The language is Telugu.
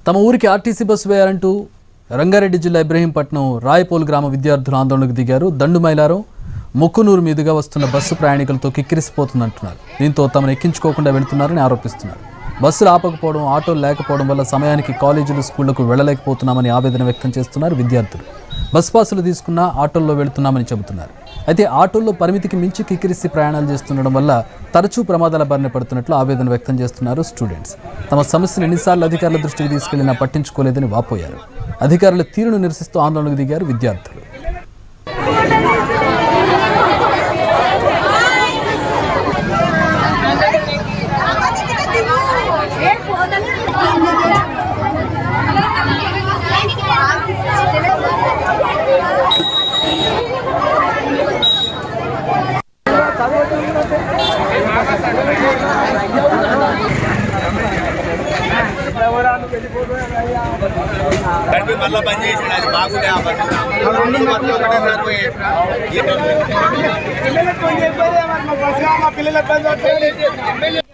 తమ ఊరికి ఆర్టీసీ బస్సు వేయాలంటూ రంగారెడ్డి జిల్లా ఇబ్రహీంపట్నం రాయపోల్ గ్రామ విద్యార్థులు ఆందోళనకు దిగారు. దండుమైలారం ముక్కునూరు మీదుగా వస్తున్న బస్సు ప్రయాణికులతో కిక్కిరిసిపోతుందంటున్నారు. దీంతో తమను ఎక్కించుకోకుండా వెళుతున్నారని ఆరోపిస్తున్నారు. బస్సులు ఆపకపోవడం, ఆటోలు లేకపోవడం వల్ల సమయానికి కాలేజీలు, స్కూళ్లకు వెళ్లలేకపోతున్నామని ఆవేదన వ్యక్తం చేస్తున్నారు విద్యార్థులు. బస్ పాసులు తీసుకున్నా ఆటోల్లో వెళుతున్నామని చెబుతున్నారు. అయితే ఆటోల్లో పరిమితికి మించి కిక్కిరిసి ప్రయాణాలు చేస్తుండడం వల్ల తరచూ ప్రమాదాల బారిన పడుతున్నట్లు ఆవేదన వ్యక్తం చేస్తున్నారు స్టూడెంట్స్. తమ సమస్యను ఎన్నిసార్లు అధికారుల దృష్టికి తీసుకెళ్లినా పట్టించుకోలేదని వాపోయారు. అధికారుల తీరును నిరసిస్తూ ఆందోళనకు దిగారు విద్యార్థులు. మళ్ళీ బంద్ చేసాడు. అది బాగుండే పిల్లలకు